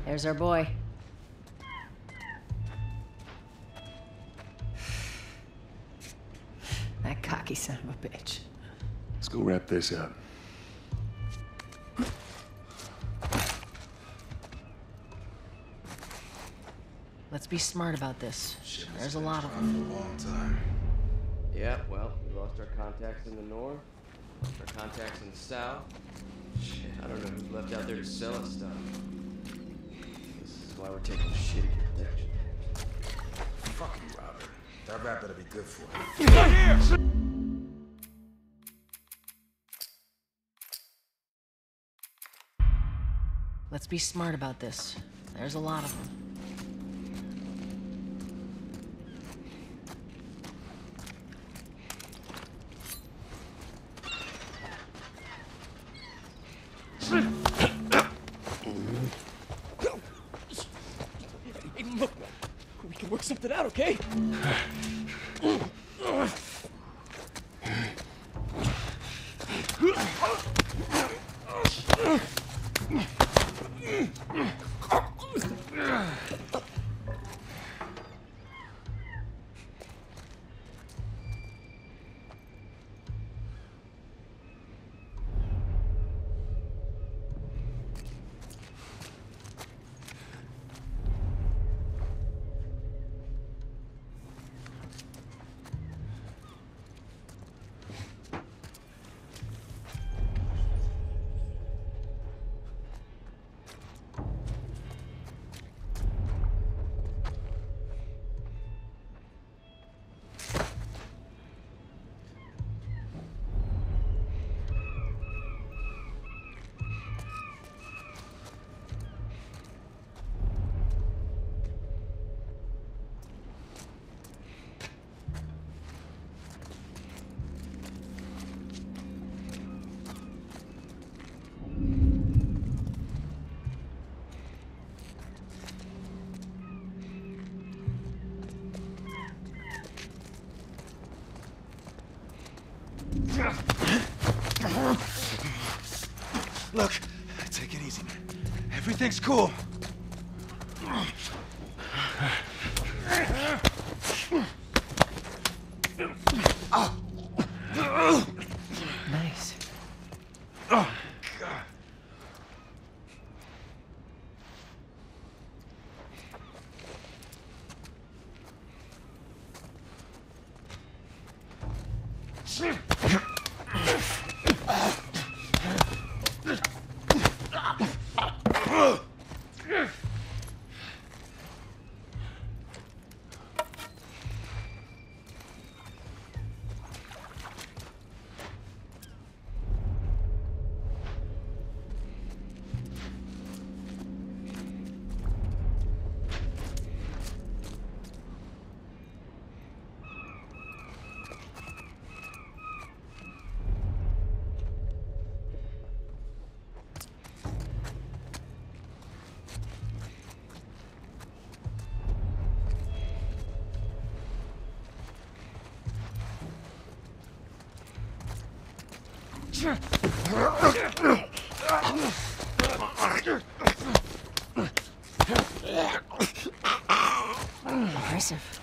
There's our boy. That cocky son of a bitch. Let's go wrap this up. Let's be smart about this. Shipment's There's a been lot of trying them. for a long time. Yeah, well, we lost our contacts in the north, lost our contacts in the south. Shit, I don't know who's left out there to sell us stuff. This is why we're taking shitty protection. Fuck you, Robert. That rap better be good for you. Let's be smart about this. There's a lot of them. Hey, look, we can work something out, okay? Look, take it easy, man. Everything's cool. Nice. Oh, God. Impressive.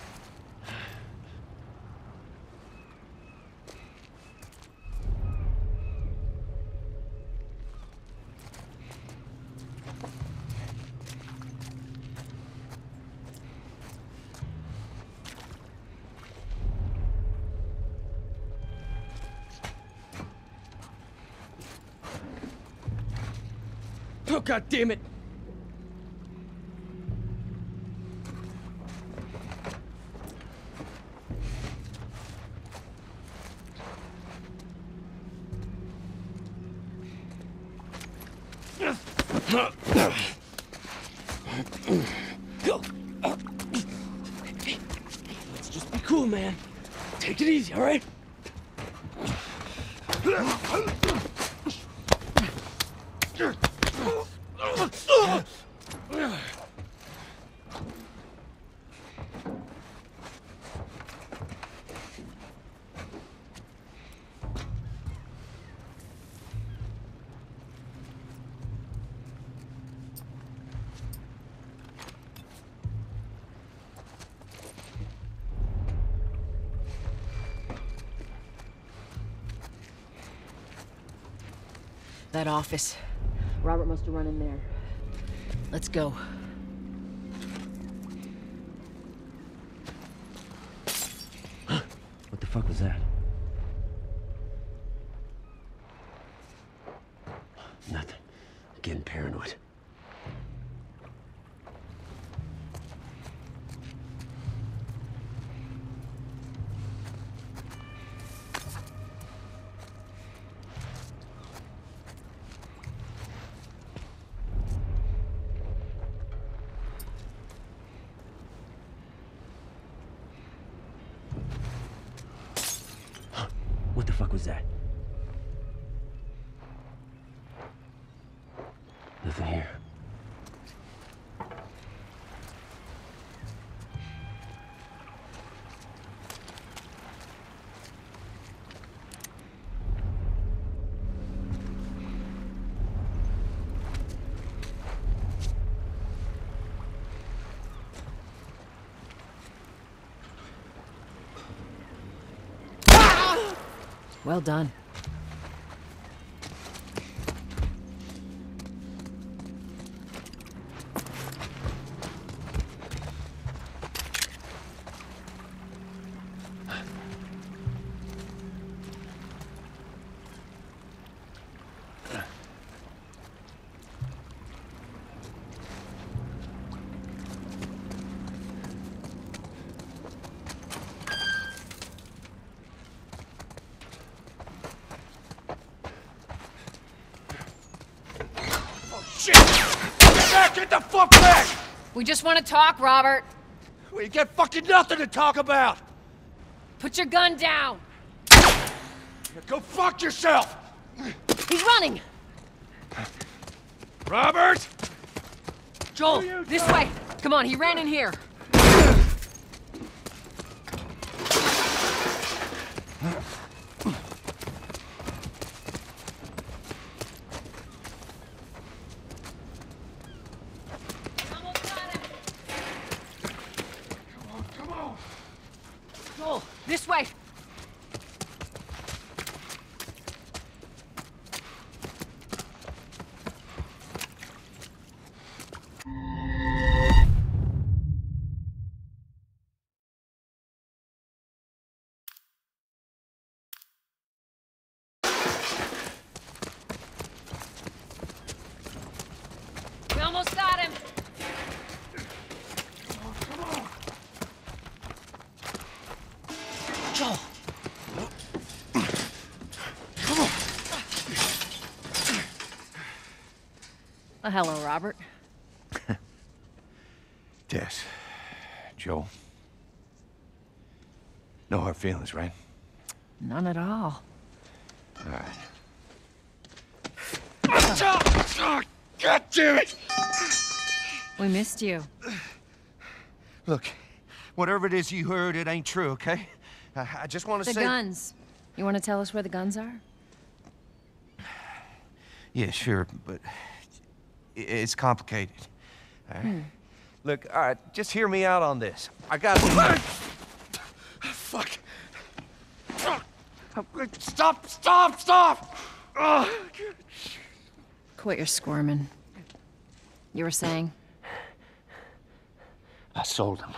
Oh, God damn it! Hey, let's just be cool, man. Take it easy, all right? That office. Robert must have run in there. Let's go. What the fuck was that? Nothing. I'm getting paranoid. What the fuck was that? Nothing here. Well done. Shit! Get back! Get the fuck back! We just want to talk, Robert. We got fucking nothing to talk about! Put your gun down. Go fuck yourself! He's running. Robert! Joel, this way. Come on, he ran in here. Joel, this way. We almost got him. Joel. Oh, hello, Robert. Tess. Joel. No hard feelings, right? None at all. All right. God damn it! We missed you. Look, whatever it is you heard, it ain't true, okay? I just want to The say... guns. You want to tell us where the guns are? Yeah, sure, but it's complicated. All right? Look, all right, just hear me out on this. I got... Fuck. Stop, stop, stop! Quit your squirming. You were saying? I sold him.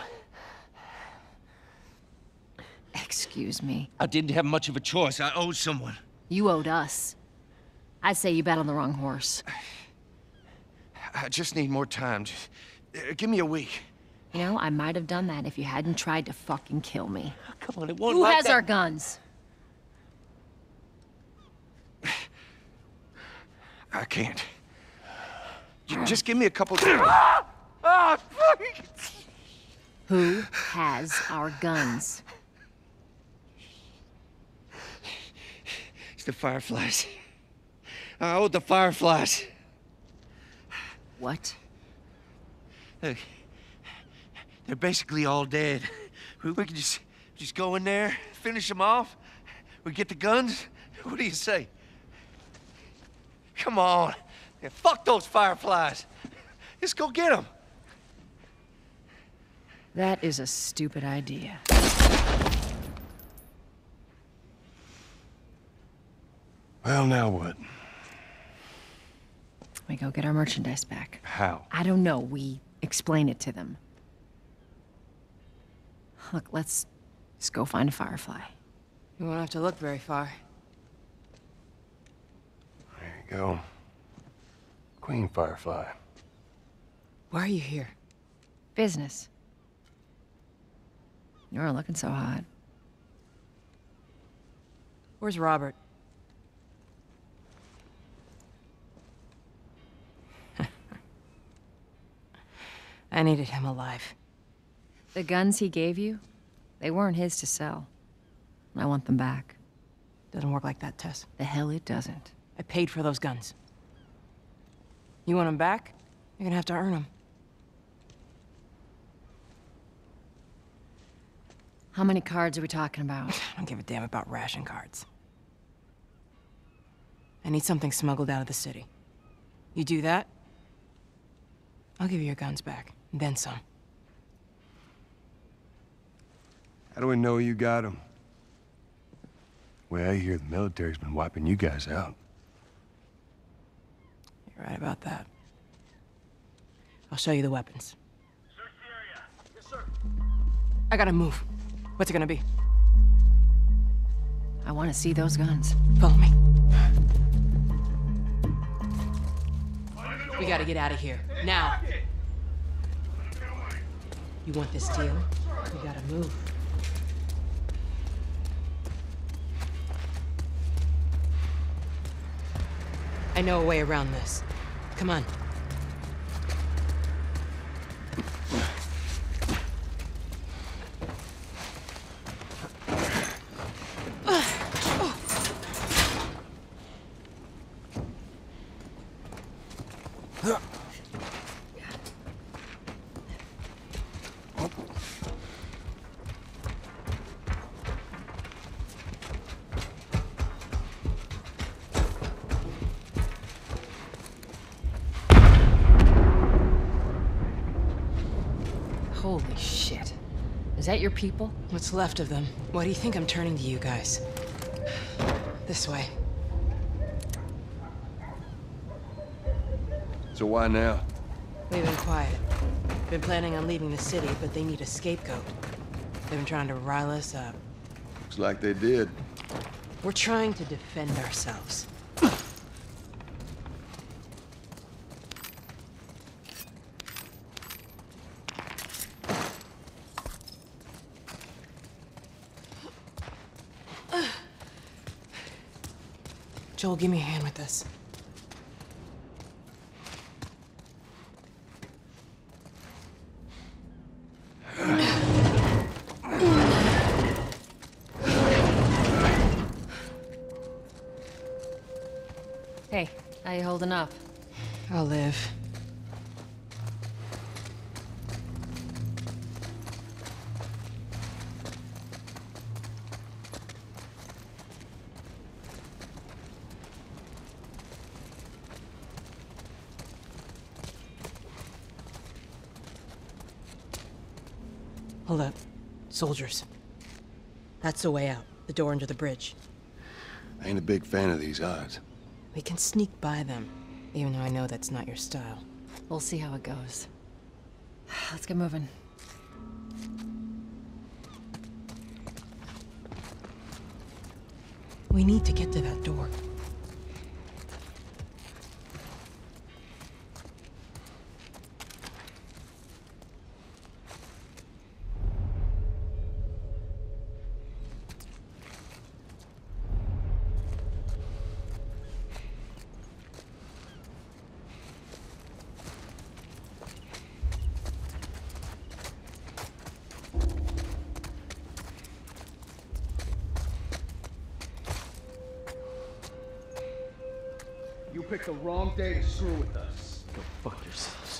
Excuse me. I didn't have much of a choice. I owed someone. You owed us. I'd say you bet on the wrong horse. I just need more time. Just, give me a week. You know, I might have done that if you hadn't tried to fucking kill me. Come on, it won't Who like has that. our guns? I can't. Just give me a couple... Who has our guns? It's the Fireflies. I owed the Fireflies. What? Look, they're basically all dead. We could just go in there, finish them off. We get the guns. What do you say? Come on. Yeah, fuck those Fireflies. Just go get them. That is a stupid idea. Well, now what? We go get our merchandise back. How? I don't know. We explain it to them. Look, let's just go find a Firefly. We won't have to look very far. There you go. Queen Firefly. Why are you here? Business. You weren't looking so hot. Where's Robert? I needed him alive. The guns he gave you, they weren't his to sell. I want them back. Doesn't work like that, Tess. The hell it doesn't. I paid for those guns. You want them back? You're gonna have to earn them. How many cards are we talking about? I don't give a damn about ration cards. I need something smuggled out of the city. You do that, I'll give you your guns back, and then some. How do we know you got them? Well, I hear the military's been wiping you guys out. You're right about that. I'll show you the weapons. Search the area. Yes, sir. I gotta move. What's it gonna be? I want to see those guns. Follow me. We gotta get out of here. Now. You want this deal? We gotta move. I know a way around this. Come on. Holy shit. Is that your people? What's left of them? Why do you think I'm turning to you guys? This way. So why now? We've been quiet. Been planning on leaving the city, but they need a scapegoat. They've been trying to rile us up. Looks like they did. We're trying to defend ourselves. Joel, give me a hand with this. Hey, how you holding up? I'll live. Hold up. Soldiers. That's the way out. The door under the bridge. I ain't a big fan of these odds. We can sneak by them, even though I know that's not your style. We'll see how it goes. Let's get moving. We need to get to that door. You picked the wrong day to screw with us. Go fuck yourselves.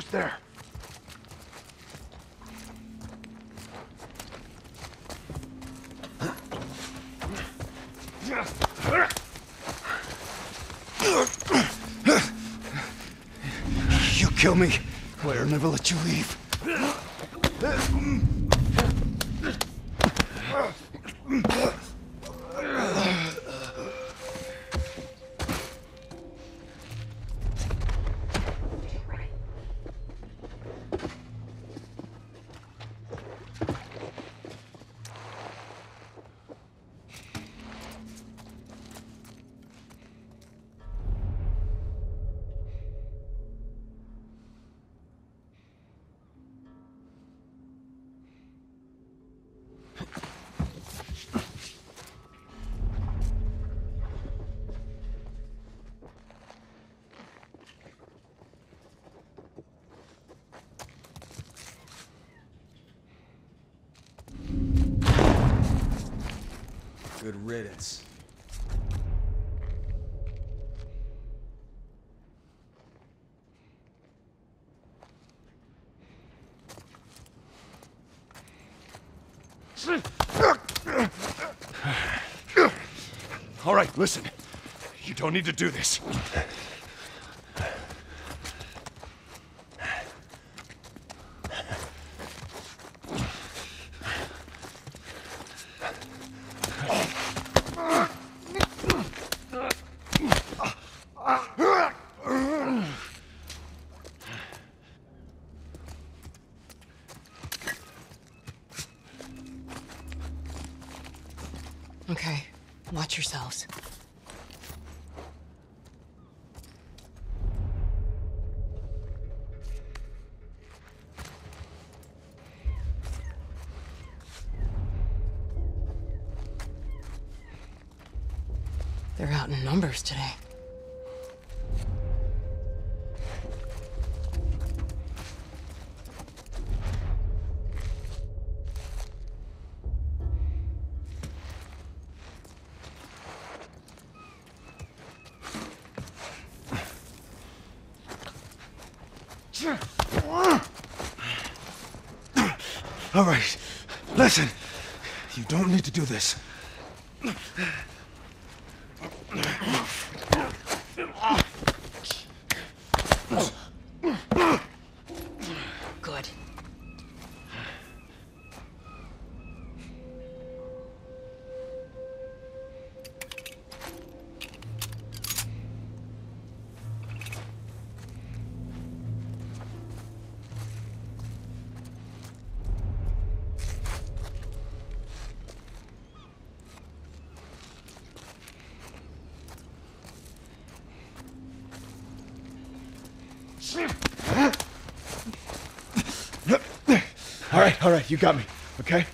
Who's there? You kill me, I'll never let you leave. Good riddance. All right, listen. You don't need to do this. Okay, watch yourselves. They're out in numbers today. All right, listen. You don't need to do this. Good. All right, you got me, okay?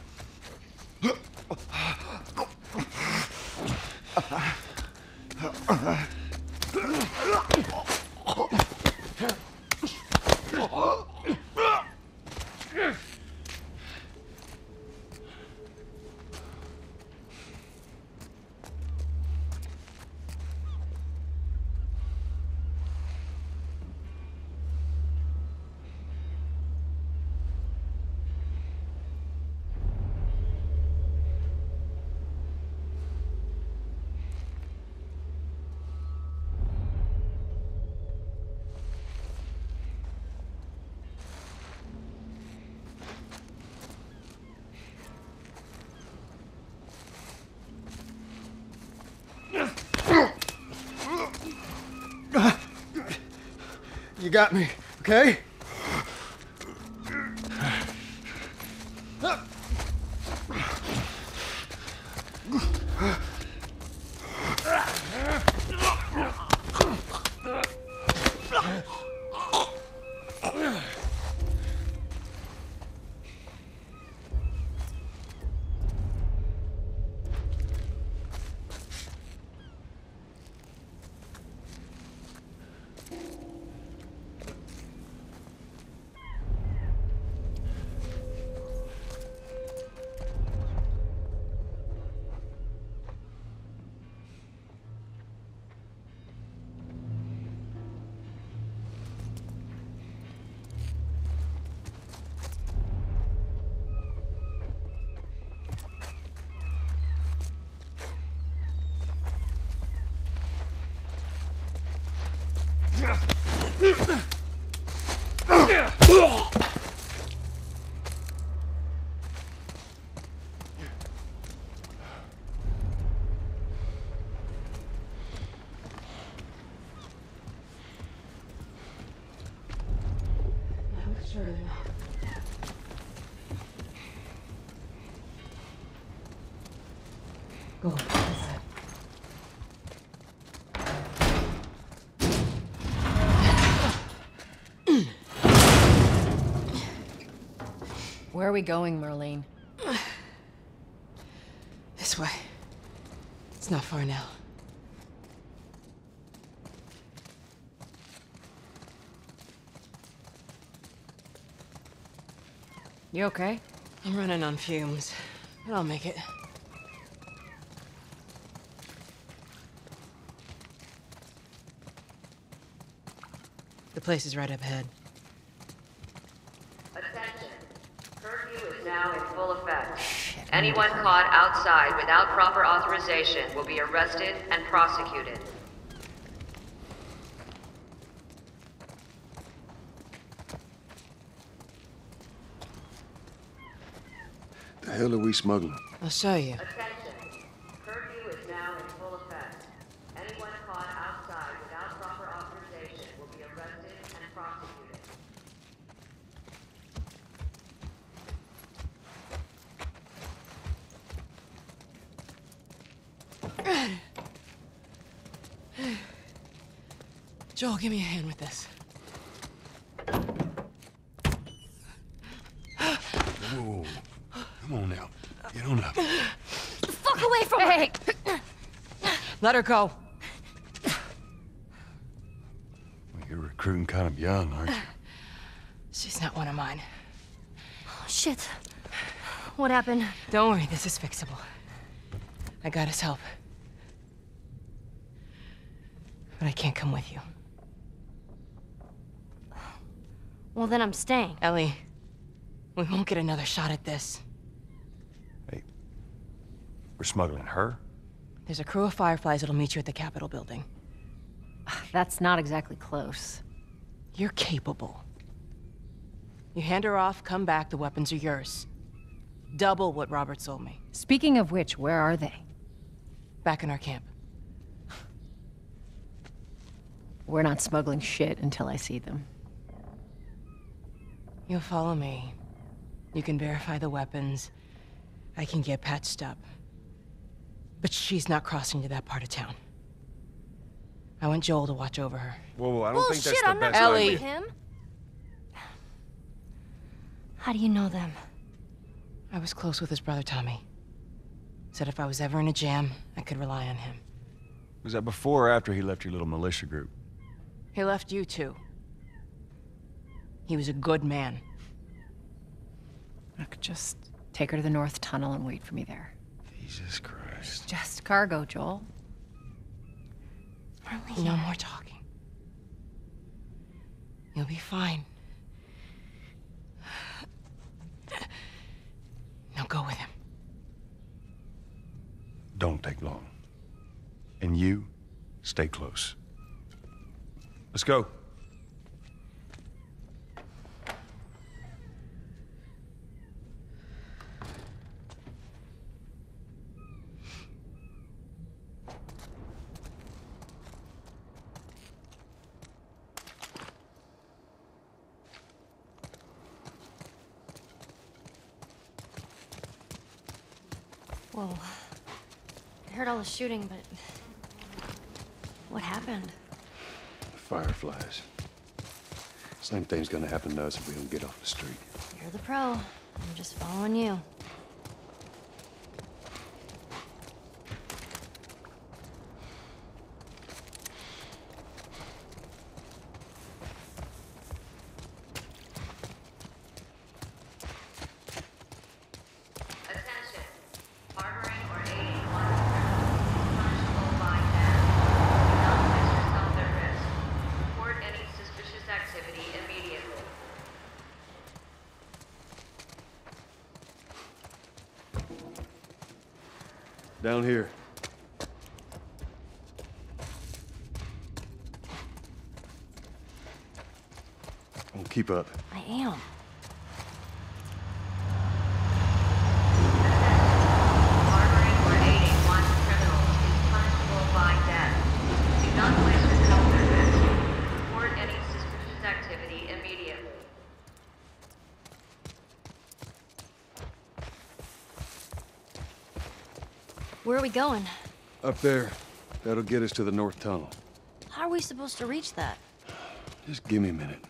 You got me, okay? Go inside. Where are we going, Marlene? This way. It's not far now. You okay? I'm running on fumes, but I'll make it. The place is right up ahead. Attention. Curfew is now in full effect. Anyone caught outside without proper authorization will be arrested and prosecuted. The hell are we smuggling? I'll show you. Attention. Curfew is now in full effect. Anyone caught outside without proper authorization will be arrested and prosecuted. Joel, give me a hand with this. Whoa. Come on now. Get on up. Fuck away from me! Let her go. Well, you're recruiting kind of young, aren't you? She's not one of mine. Shit. What happened? Don't worry, this is fixable. I got his help. But I can't come with you. Well, then I'm staying. Ellie, we won't get another shot at this. Hey, we're smuggling her? There's a crew of Fireflies that'll meet you at the Capitol building. That's not exactly close. You're capable. You hand her off, come back, the weapons are yours. Double what Robert sold me. Speaking of which, where are they? Back in our camp. We're not smuggling shit until I see them. You'll follow me. You can verify the weapons. I can get patched up. But she's not crossing to that part of town. I want Joel to watch over her. Whoa, I don't think that's the I'm not best Ellie. idea. with him. How do you know them? I was close with his brother Tommy. Said if I was ever in a jam, I could rely on him. Was that before or after he left your little militia group? He left you too. He was a good man. I could just take her to the North Tunnel and wait for me there. Jesus Christ. Just cargo, Joel. Marlene. No more talking. You'll be fine. Now go with him. Don't take long. And you, stay close. Let's go. Whoa. I heard all the shooting, but... what happened? Fireflies. Same thing's gonna happen to us if we don't get off the street. You're the pro. I'm just following you. Attention. Harboring or aiding one punishable by death. Do not place yourself at risk. Report any suspicious activity immediately. Down here. Don't keep up. I am. Harboring or aiding one criminal is punishable by death. Do not place yourself at risk. Report any suspicious activity immediately. Where are we going? Up there. That'll get us to the north tunnel. How are we supposed to reach that? Just give me a minute.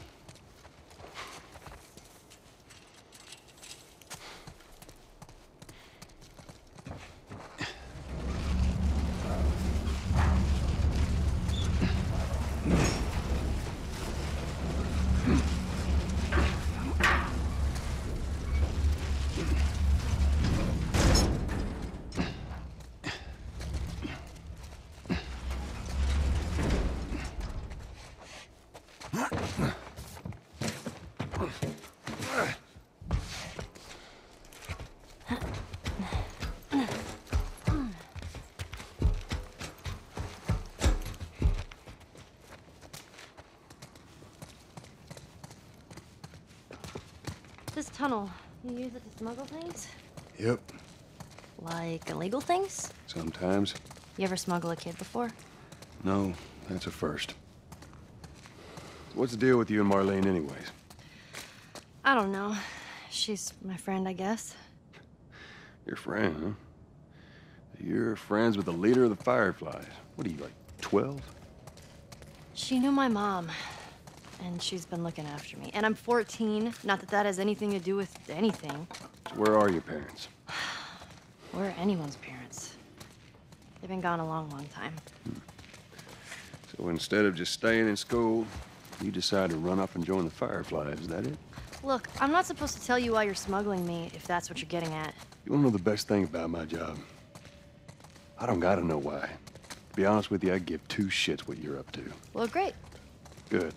This tunnel, you use it to smuggle things? Yep. Like illegal things? Sometimes. You ever smuggle a kid before? No, that's a first. What's the deal with you and Marlene anyways? I don't know. She's my friend, I guess. Your friend, huh? You're friends with the leader of the Fireflies. What are you, like 12? She knew my mom, and she's been looking after me. And I'm 14. Not that that has anything to do with anything. So where are your parents? Where are anyone's parents? They've been gone a long, long time. So instead of just staying in school, you decide to run up and join the Fireflies, is that it? Look, I'm not supposed to tell you why you're smuggling me, if that's what you're getting at. You wanna know the best thing about my job? I don't gotta know why. To be honest with you, I give two shits what you're up to. Well, great. Good.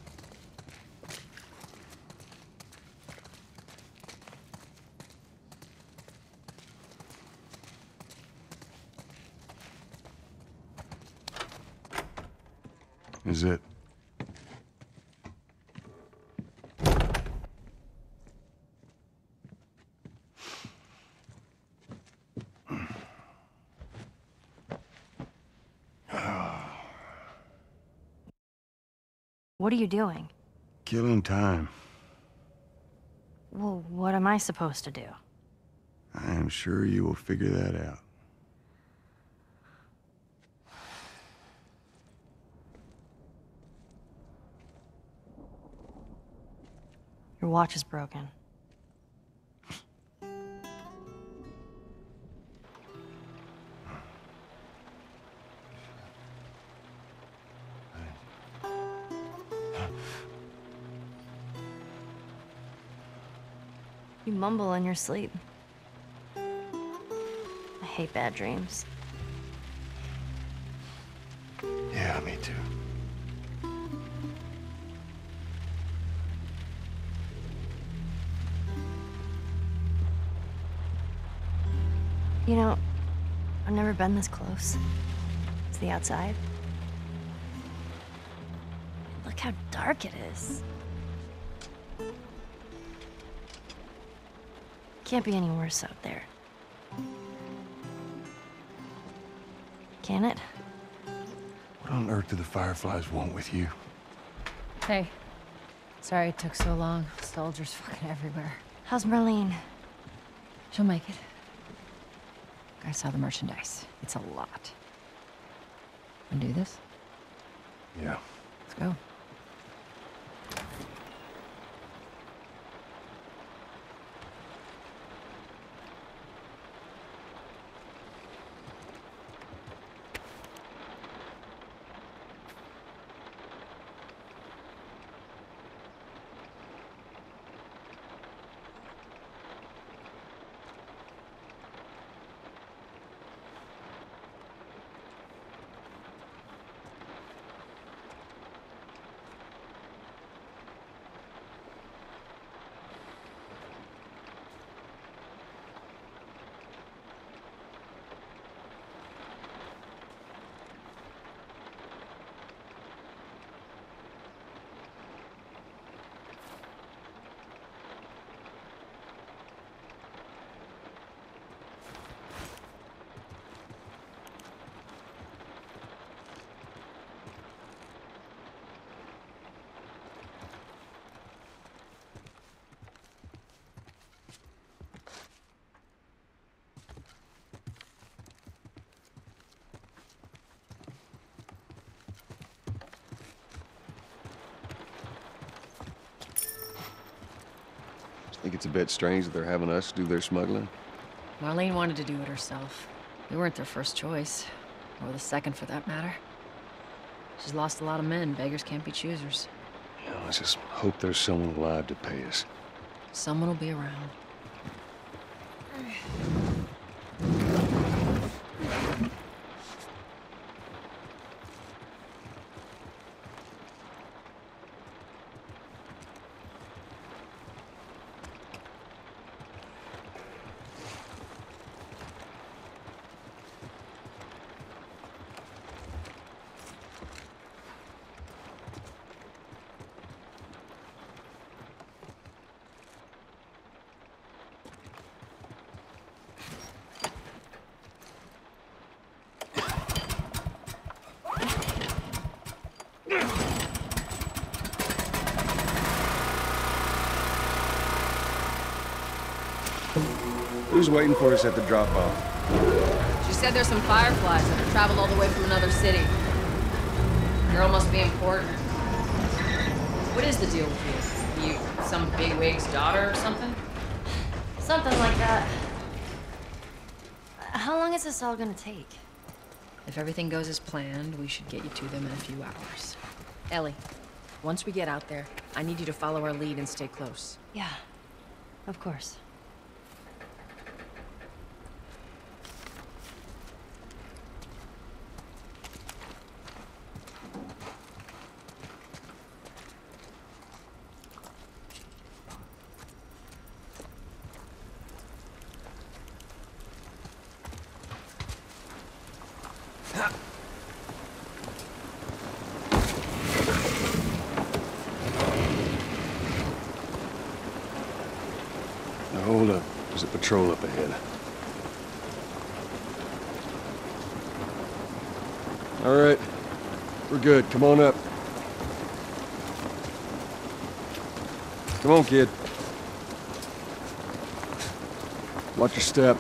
Is it? What are you doing? Killing time. Well, what am I supposed to do? I am sure you will figure that out. Your watch is broken. You mumble in your sleep. I hate bad dreams. Yeah, me too. You know, I've never been this close. It's the outside. Look how dark it is. Can't be any worse out there. Can it? What on earth do the Fireflies want with you? Hey. Sorry it took so long. Soldiers fucking everywhere. How's Marlene? She'll make it. I saw the merchandise. It's a lot. Wanna do this? Yeah. Let's go. Think it's a bit strange that they're having us do their smuggling? Marlene wanted to do it herself. We weren't their first choice. Or the second, for that matter. She's lost a lot of men. Beggars can't be choosers. You know, let's just hope there's someone alive to pay us. Someone will be around. Who's waiting for us at the drop-off? She said there's some fireflies that have traveled all the way from another city. Girl must be important. What is the deal with you? You some bigwig's daughter or something? Something like that. How long is this all gonna take? If everything goes as planned, we should get you to them in a few hours. Ellie, once we get out there, I need you to follow our lead and stay close. Yeah, of course. Now hold up. There's a patrol up ahead. All right. We're good. Come on up. Come on, kid. Watch your step.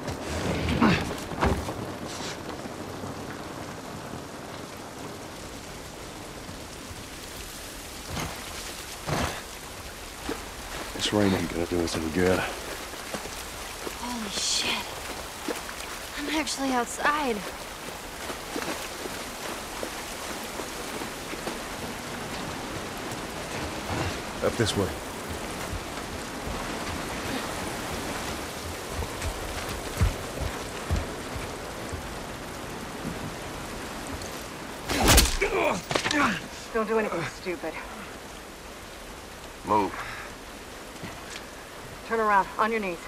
This rain ain't gonna do us any good. Holy shit. I'm actually outside. Up this way. Don't do anything stupid. Move. Turn around, on your knees.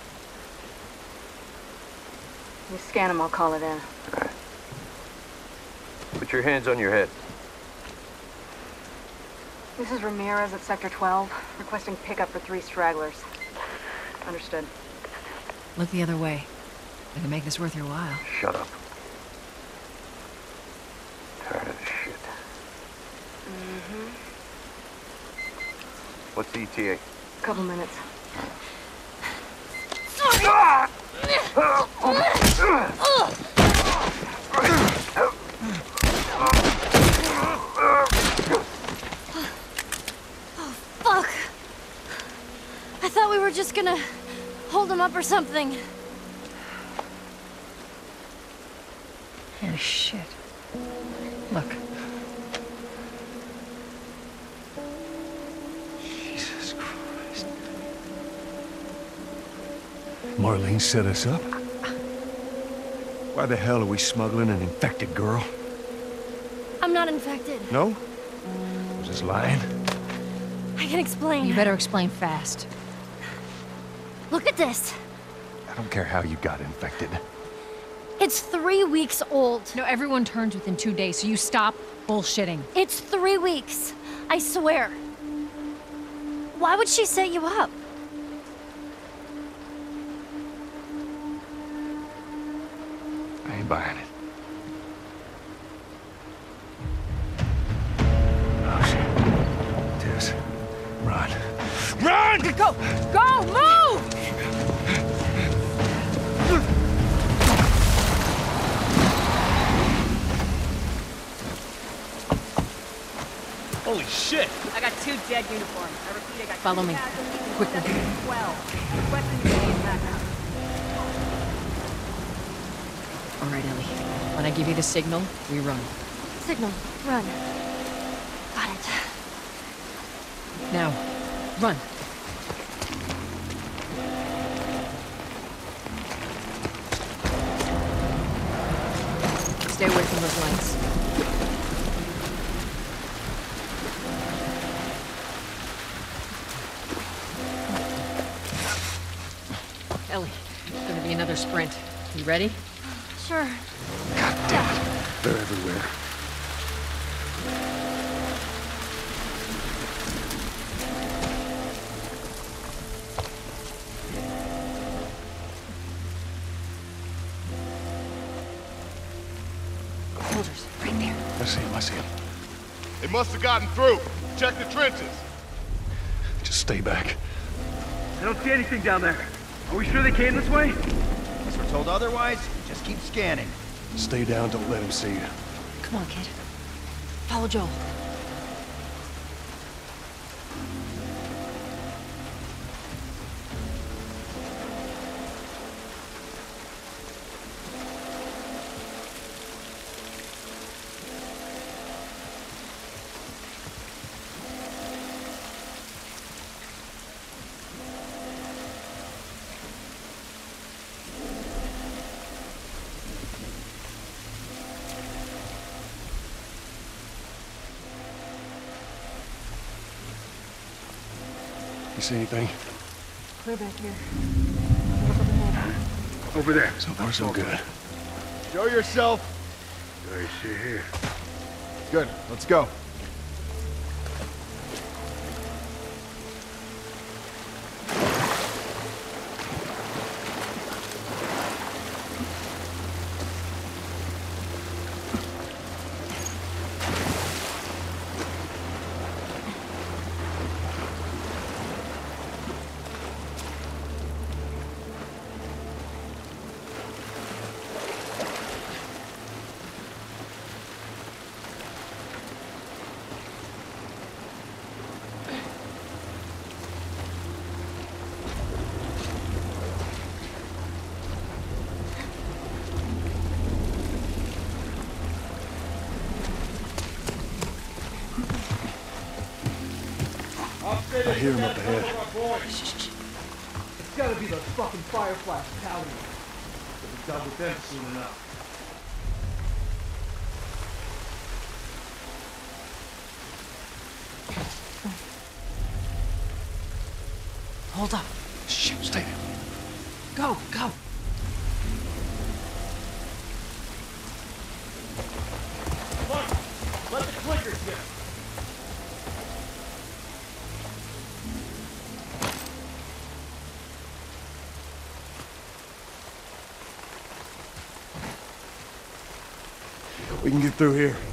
You scan him, I'll call it in. All right. Put your hands on your head. This is Ramirez at Sector 12, requesting pickup for 3 stragglers. Understood. Look the other way. We can make this worth your while. Shut up. Tired of this shit. Mm-hmm. What's the ETA? Couple minutes. Oh, fuck! I thought we were just gonna hold him up or something. Oh, shit. Look. Jesus Christ. Marlene set us up? Why the hell are we smuggling an infected girl? I'm not infected. No? Was this lying? I can explain. You better explain fast. Look at this. I don't care how you got infected. It's 3 weeks old. No, everyone turns within 2 days, so you stop bullshitting. It's 3 weeks. I swear. Why would she set you up? I ain't buying it. Oh, shit. Tess, run. Run! Go! Go! Move! Holy shit! I got 2 dead uniforms. I repeat, I got Follow me. Quicker. 12. Requesting immediate backup. All right, Ellie. When I give you the signal, we run. Signal, run. Got it. Now, run. Stay away from those lights. Ellie, it's gonna be another sprint. You ready? Sure. God damn it. They're everywhere. Soldiers, right there. I see him, I see him. They must have gotten through. Check the trenches. Just stay back. I don't see anything down there. Are we sure they came this way? Unless we're told otherwise, just keep scanning. Stay down, don't let him see you. Come on, kid. Follow Joel. You see anything? Clear back here. Over there. So far, so good. Show yourself. I see here. Good. Let's go. I hear him up ahead. It's gotta be those fucking Fireflies touting. We'll be done with them soon enough. Hold up. Shit, stay there. Go, go. Let the clickers get. We can get through here.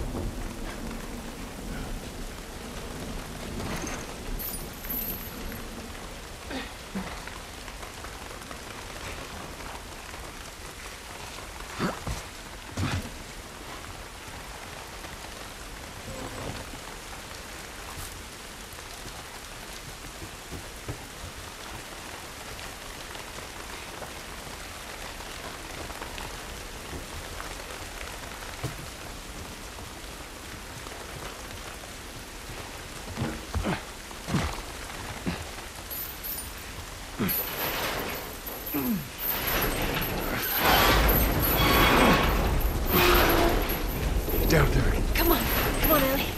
Down there. Come on. Come on, Ellie.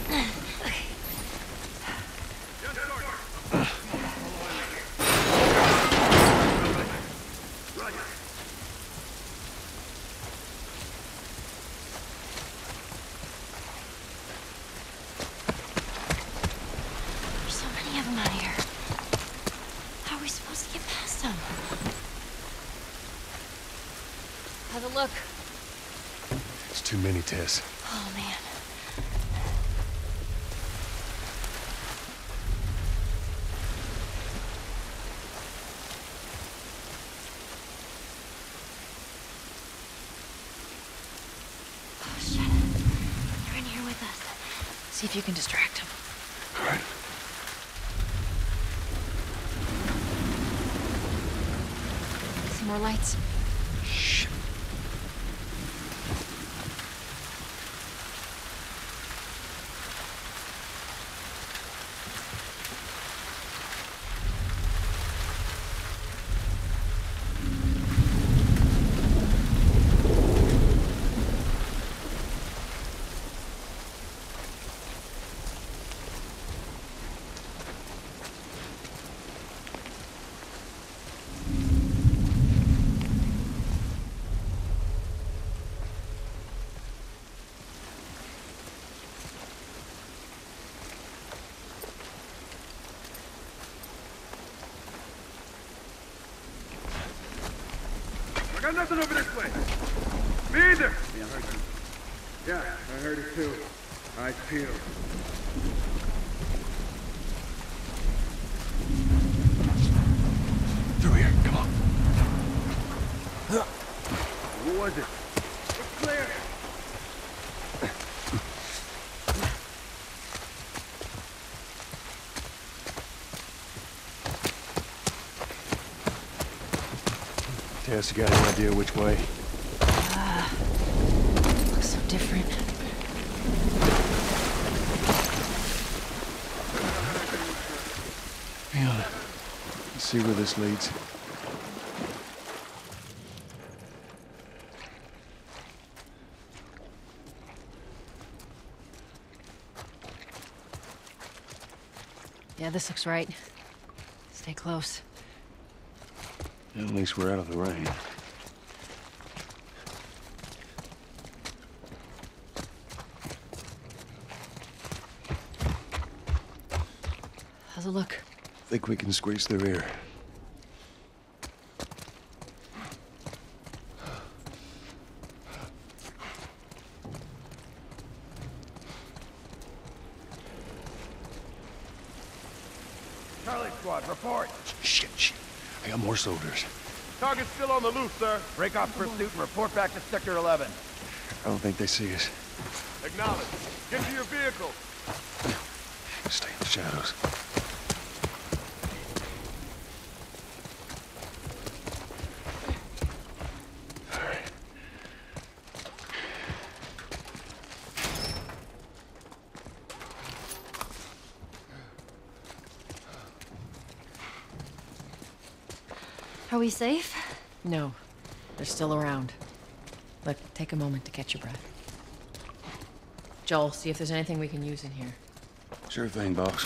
There's so many of them out here. How are we supposed to get past them? Have a look. It's too many, Tess. Oh, man. Oh, shit. They're in here with us. See if you can distract him. All right. more lights? Shh. I got nothing over this way. Me either. Yeah, I heard you. Yeah, I heard it too. Eyes peeled. Through here, come on. Who was it? It's clear. Tess, you got any idea which way? Looks so different. Hang on. Let's see where this leads. Yeah, this looks right. Stay close. At least we're out of the rain. How's it look? Think we can squeeze through here. Charlie Squad, report. Shit. I got more soldiers. Target's still on the loose, sir. Break off pursuit and report back to Sector 11. I don't think they see us. Acknowledge. Get to your vehicle. Stay in the shadows. Are we safe? No. They're still around. Look, take a moment to catch your breath. Joel, see if there's anything we can use in here. Sure thing, boss.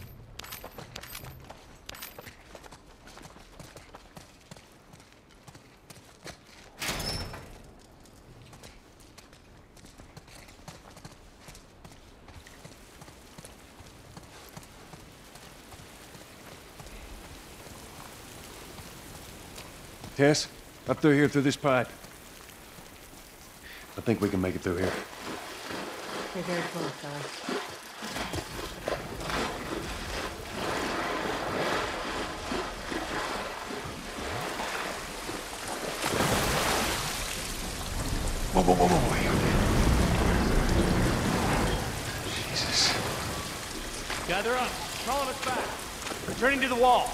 Tess, up through here through this pipe. I think we can make it through here. Stay very close, fellas. Whoa. Jesus. Gather up. Calling us back. Returning to the wall.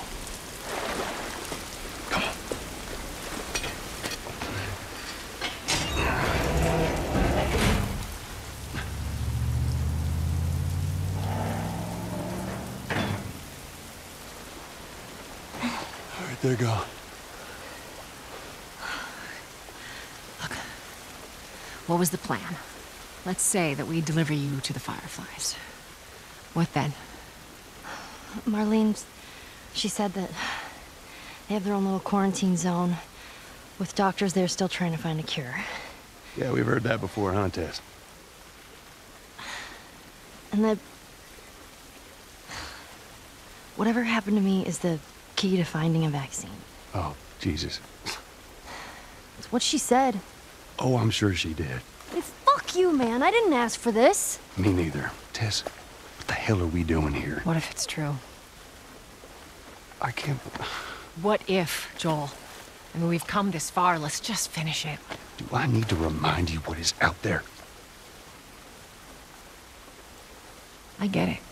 All right, they're gone. What was the plan? Let's say that we deliver you to the Fireflies. What then? Marlene, she said that they have their own little quarantine zone with doctors there still trying to find a cure. Yeah, we've heard that before, huh, Tess? And that whatever happened to me is the key to finding a vaccine. Oh, Jesus. It's what she said. Oh, I'm sure she did. Hey, fuck you, man. I didn't ask for this. Me neither. Tess, what the hell are we doing here? What if it's true? I can't... What if, Joel? I mean, we've come this far. Let's just finish it. Do I need to remind you what is out there? I get it.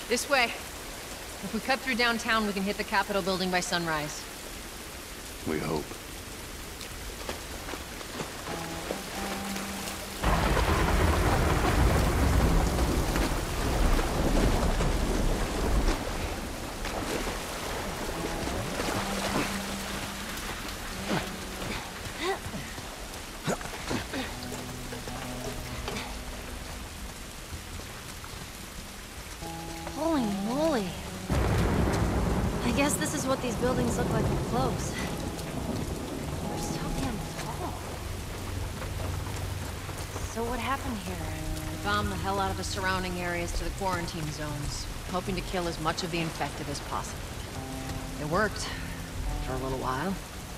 This way. If we cut through downtown, we can hit the Capitol building by sunrise. We hope. Holy moly. I guess this is what these buildings look like up close. They're so damn tall. So what happened here? They bombed the hell out of the surrounding areas to the quarantine zones, hoping to kill as much of the infected as possible. It worked. For a little while.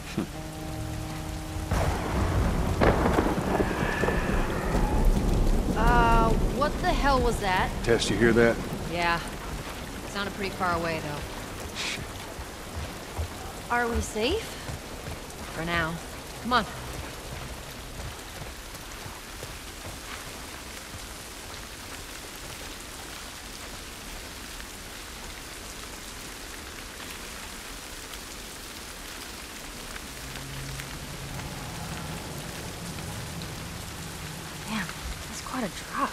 What the hell was that? Tess, you hear that? Yeah. Sounded pretty far away, though. Are we safe? For now. Come on. Damn, that's quite a drop.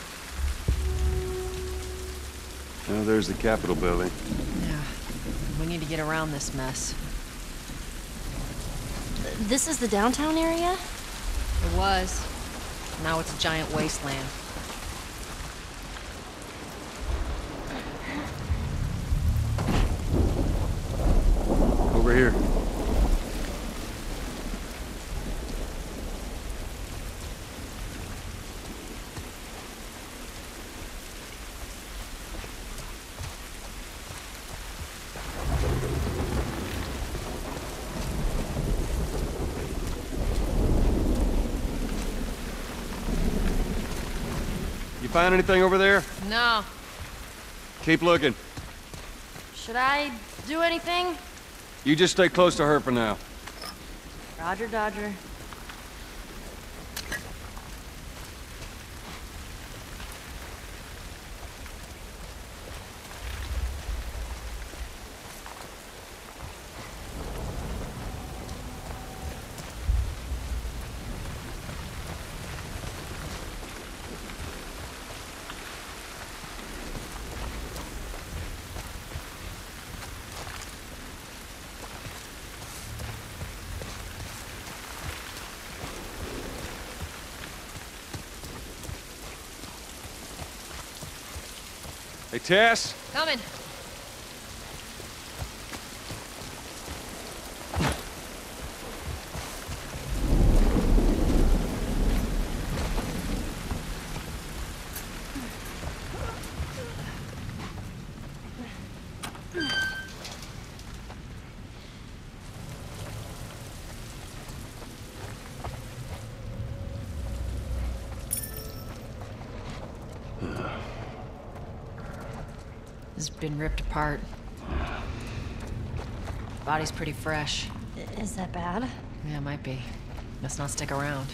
Oh, there's the Capitol building. Yeah. We need to get around this mess. This is the downtown area? It was. Now it's a giant wasteland. Over here. You find anything over there? No. Keep looking. Should I do anything? You just stay close to her for now. Roger, Dodger. Hey, Tess? Coming. This has been ripped apart. Body's pretty fresh. Is that bad? Yeah, it might be. Let's not stick around.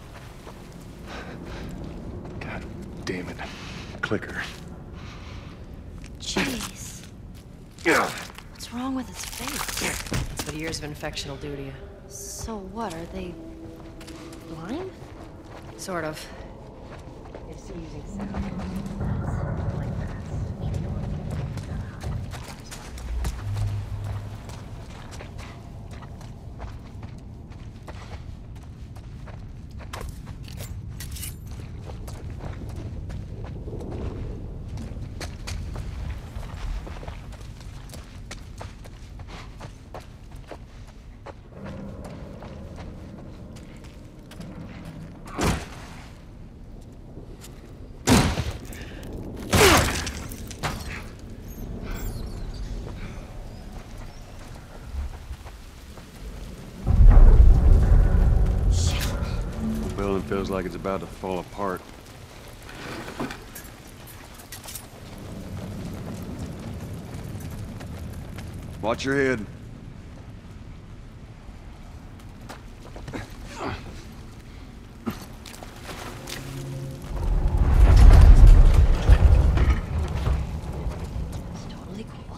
Damn it. Clicker. What's wrong with his face? That's what years of infection will do to you. So what, are they blind? Sort of. It's using sound. Like that. Building feels like it's about to fall apart. Watch your head. It's totally cool.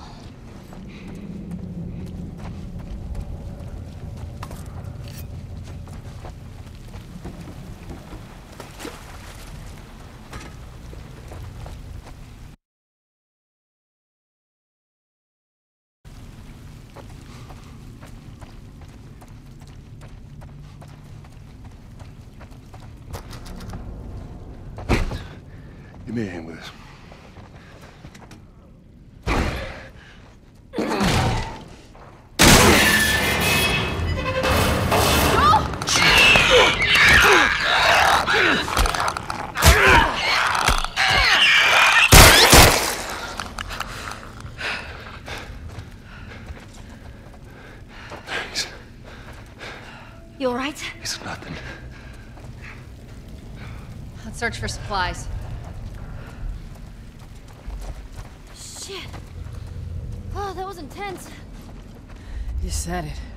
Give me a hand with this. Thanks. You all right? It's nothing. Let's search for supplies. Shit. Oh, that was intense. You said it.